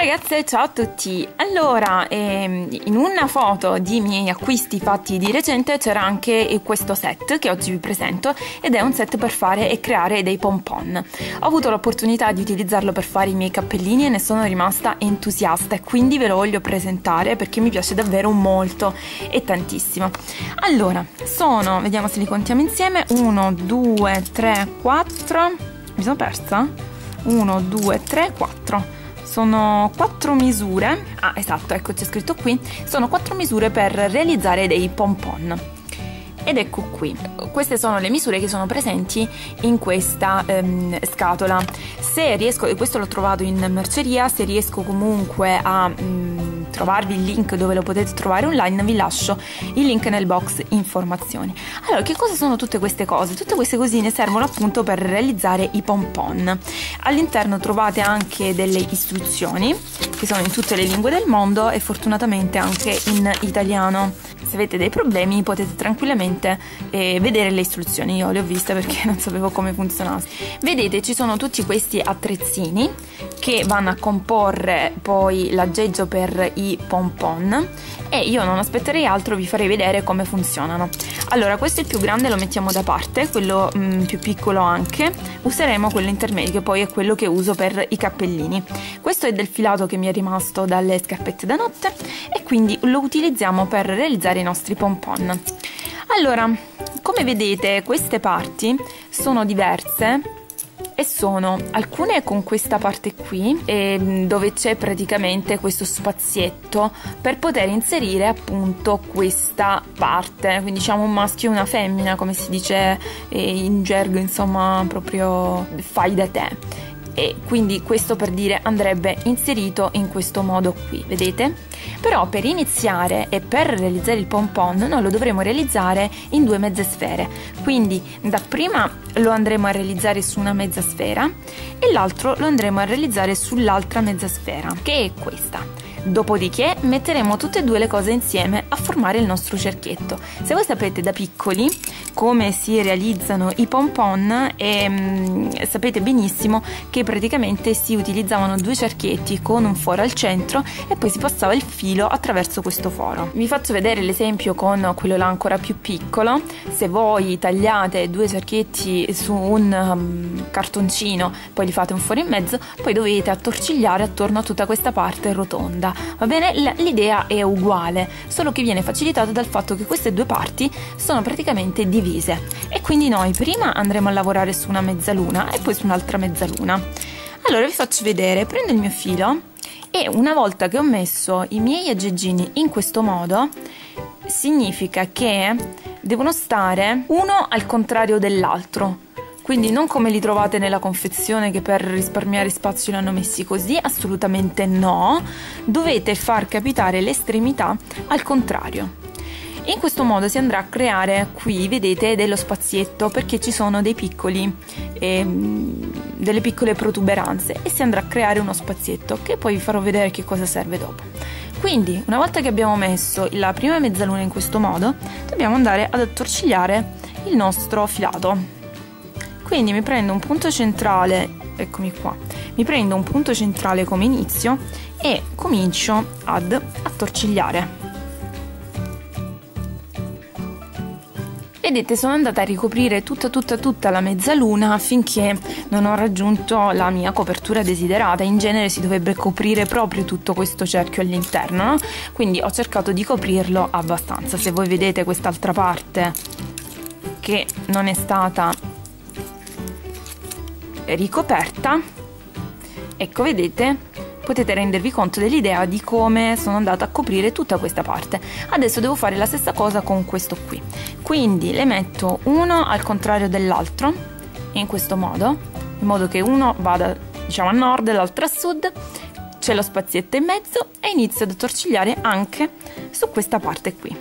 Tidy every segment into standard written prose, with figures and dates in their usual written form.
ragazze, ciao a tutti! Allora, in una foto di miei acquisti fatti di recente c'era anche questo set che oggi vi presento ed è un set per fare e creare dei pompon. Ho avuto l'opportunità di utilizzarlo per fare i miei cappellini e ne sono rimasta entusiasta e quindi ve lo voglio presentare perché mi piace davvero molto e tantissimo. Allora, vediamo se li contiamo insieme, 1, 2, 3, 4, mi sono persa? 1, 2, 3, 4. Sono 4 misure, esatto, ecco c'è scritto qui, sono 4 misure per realizzare dei pompon. Ed ecco qui, queste sono le misure che sono presenti in questa scatola. Se riesco, e questo l'ho trovato in merceria, se riesco comunque a trovarvi il link dove lo potete trovare online, vi lascio il link nel box informazioni. Allora, che cosa sono tutte queste cose? Tutte queste cosine servono appunto per realizzare i pompon. All'interno trovate anche delle istruzioni che sono in tutte le lingue del mondo e fortunatamente anche in italiano. Se avete dei problemi potete tranquillamente vedere le istruzioni, io le ho viste perché non sapevo come funzionasse. Vedete, ci sono tutti questi attrezzini che vanno a comporre poi l'aggeggio per i pompon e io non aspetterei altro, vi farei vedere come funzionano. Allora, questo è il più grande, lo mettiamo da parte, quello più piccolo anche, useremo quello intermedio che poi è quello che uso per i cappellini. Questo è del filato che mi è rimasto dalle scarpette da notte e quindi lo utilizziamo per realizzare i nostri pompon. Allora, come vedete queste parti sono diverse e sono alcune con questa parte qui dove c'è praticamente questo spazietto per poter inserire appunto questa parte, quindi diciamo un maschio e una femmina come si dice in gergo, insomma proprio fai da te. E quindi questo per dire andrebbe inserito in questo modo qui, vedete? Però per iniziare e per realizzare il pompon noi lo dovremo realizzare in due mezze sfere, quindi dapprima lo andremo a realizzare su una mezza sfera e l'altro lo andremo a realizzare sull'altra mezza sfera, che è questa. Dopodiché metteremo tutte e due le cose insieme a formare il nostro cerchietto. Se voi sapete da piccoli come si realizzano i pompon sapete benissimo che praticamente si utilizzavano due cerchietti con un foro al centro e poi si passava il filo attraverso questo foro. Vi faccio vedere l'esempio con quello là ancora più piccolo. Se voi tagliate due cerchietti su un cartoncino, poi li fate un foro in mezzo, poi dovete attorcigliare attorno a tutta questa parte rotonda. Va bene? L'idea è uguale, solo che viene facilitata dal fatto che queste due parti sono praticamente divise e quindi noi prima andremo a lavorare su una mezzaluna e poi su un'altra mezzaluna. Allora vi faccio vedere, prendo il mio filo e una volta che ho messo i miei aggeggini in questo modo, significa che devono stare uno al contrario dell'altro. Quindi non come li trovate nella confezione che per risparmiare spazio li hanno messi così, assolutamente no, dovete far capitare le estremità al contrario. In questo modo si andrà a creare qui, vedete, dello spazietto perché ci sono delle piccole protuberanze e si andrà a creare uno spazietto che poi vi farò vedere che cosa serve dopo. Quindi una volta che abbiamo messo la prima mezzaluna in questo modo, dobbiamo andare ad attorcigliare il nostro filato. Quindi mi prendo un punto centrale, eccomi qua, mi prendo un punto centrale come inizio e comincio ad attorcigliare. Vedete, sono andata a ricoprire tutta la mezzaluna finché non ho raggiunto la mia copertura desiderata. In genere si dovrebbe coprire proprio tutto questo cerchio all'interno, no? Quindi ho cercato di coprirlo abbastanza. Se voi vedete quest'altra parte che non è stata ricoperta, ecco, vedete, potete rendervi conto dell'idea di come sono andata a coprire tutta questa parte. Adesso devo fare la stessa cosa con questo qui, quindi le metto uno al contrario dell'altro in questo modo, in modo che uno vada diciamo a nord e l'altro a sud, c'è lo spazietto in mezzo e inizio ad attorcigliare anche su questa parte qui.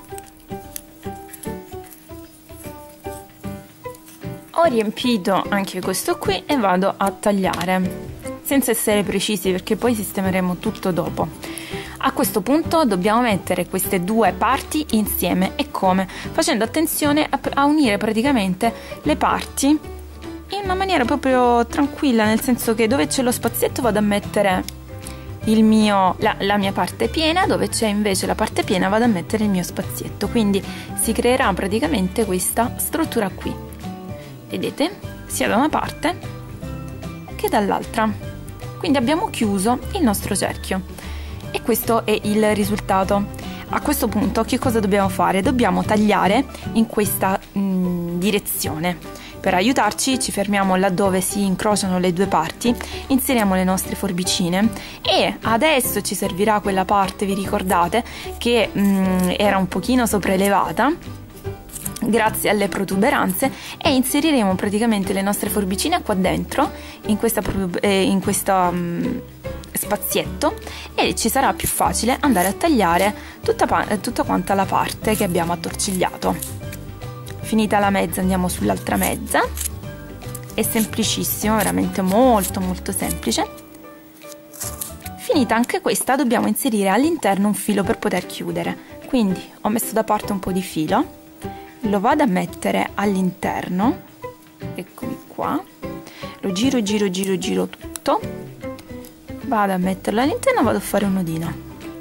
Ho riempito anche questo qui e vado a tagliare senza essere precisi perché poi sistemeremo tutto dopo. A questo punto dobbiamo mettere queste due parti insieme e come? Facendo attenzione a unire praticamente le parti in una maniera proprio tranquilla, nel senso che dove c'è lo spazietto vado a mettere la mia parte piena, dove c'è invece la parte piena vado a mettere il mio spazietto, quindi si creerà praticamente questa struttura qui, vedete, sia da una parte che dall'altra. Quindi abbiamo chiuso il nostro cerchio e questo è il risultato. A questo punto che cosa dobbiamo fare? Dobbiamo tagliare in questa direzione. Per aiutarci ci fermiamo laddove si incrociano le due parti, inseriamo le nostre forbicine e adesso ci servirà quella parte, vi ricordate, che era un pochino sopraelevata grazie alle protuberanze, e inseriremo praticamente le nostre forbicine qua dentro in questo spazietto, e ci sarà più facile andare a tagliare tutta quanta la parte che abbiamo attorcigliato. Finita la mezza andiamo sull'altra mezza, è semplicissimo, veramente molto molto semplice. Finita anche questa dobbiamo inserire all'interno un filo per poter chiudere, quindi ho messo da parte un po' di filo, lo vado a mettere all'interno, eccomi qua, lo giro tutto, vado a metterlo all'interno, vado a fare un nodino.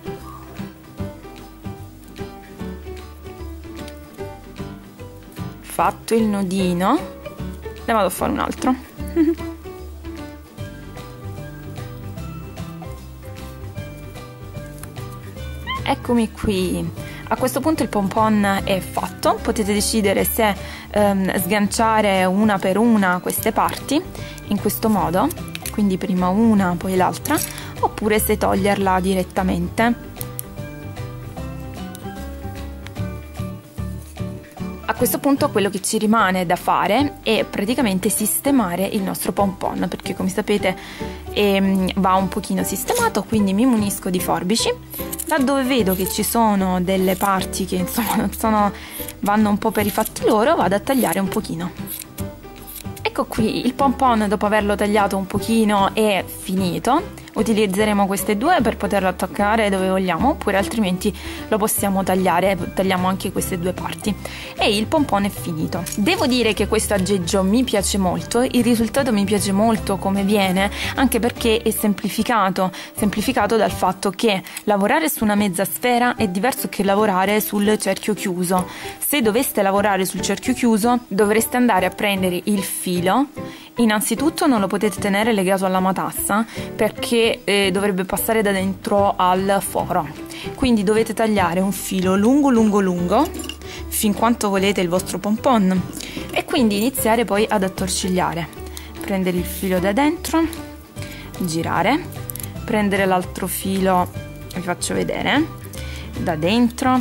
Fatto il nodino, ne vado a fare un altro. Eccomi qui. A questo punto il pompon è fatto, potete decidere se sganciare una per una queste parti in questo modo, quindi prima una poi l'altra, oppure se toglierla direttamente. A questo punto quello che ci rimane da fare è praticamente sistemare il nostro pompon, perché come sapete va un pochino sistemato, quindi mi munisco di forbici. Laddove vedo che ci sono delle parti che insomma vanno un po' per i fatti loro, vado a tagliare un pochino. Ecco qui il pompon, dopo averlo tagliato un pochino, è finito. Utilizzeremo queste due per poterlo attaccare dove vogliamo, oppure altrimenti lo possiamo tagliare, tagliamo anche queste due parti, e il pompon è finito. Devo dire che questo aggeggio mi piace molto, il risultato mi piace molto come viene, anche perché è semplificato dal fatto che lavorare su una mezza sfera è diverso che lavorare sul cerchio chiuso. Se doveste lavorare sul cerchio chiuso dovreste andare a prendere il filo. Innanzitutto non lo potete tenere legato alla matassa, perché dovrebbe passare da dentro al foro, quindi dovete tagliare un filo lungo fin quanto volete il vostro pompon, e quindi iniziare poi ad attorcigliare. Prendere il filo da dentro, girare, prendere l'altro filo, vi faccio vedere, da dentro,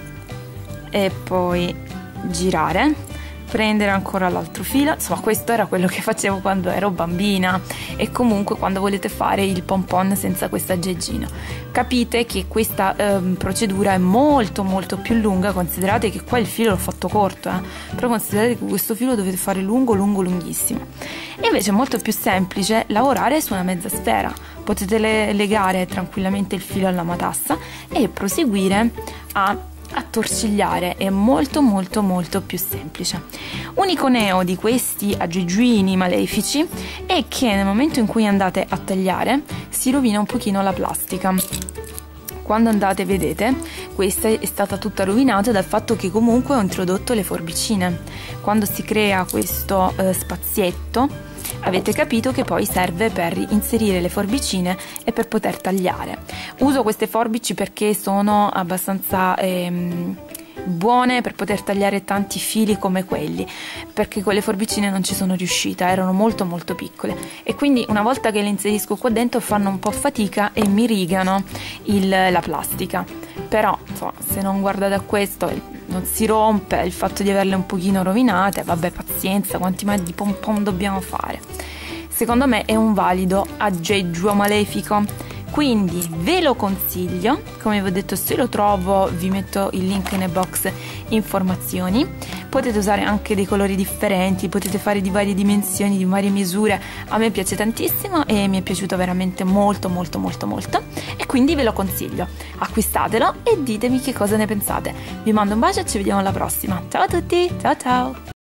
e poi girare, prendere ancora l'altro filo. Insomma, questo era quello che facevo quando ero bambina, e comunque quando volete fare il pompon senza questo aggeggino. Capite che questa procedura è molto più lunga. Considerate che qua il filo l'ho fatto corto, però considerate che questo filo dovete fare lunghissimo. E invece è molto più semplice lavorare su una mezza sfera. Potete legare tranquillamente il filo alla matassa e proseguire a attorcigliare, è molto più semplice. Unico neo di questi aggeggini malefici è che nel momento in cui andate a tagliare si rovina un pochino la plastica. Quando andate, vedete, questa è stata tutta rovinata dal fatto che comunque ho introdotto le forbicine. Quando si crea questo spazietto, avete capito che poi serve per inserire le forbicine e per poter tagliare. Uso queste forbici perché sono abbastanza buone per poter tagliare tanti fili come quelli, perché con le forbicine non ci sono riuscita, erano molto piccole, e quindi una volta che le inserisco qua dentro fanno un po' fatica e mi rigano la plastica. Però insomma, se non guardate a questo non si rompe, il fatto di averle un pochino rovinate, vabbè, pazienza, quanti mai di pompon dobbiamo fare? Secondo me è un valido aggeggio malefico, quindi ve lo consiglio. Come vi ho detto, se lo trovo vi metto il link nel box informazioni. Potete usare anche dei colori differenti, potete fare di varie dimensioni, di varie misure. A me piace tantissimo e mi è piaciuto veramente molto, e quindi ve lo consiglio. Acquistatelo e ditemi che cosa ne pensate. Vi mando un bacio e ci vediamo alla prossima. Ciao a tutti, ciao!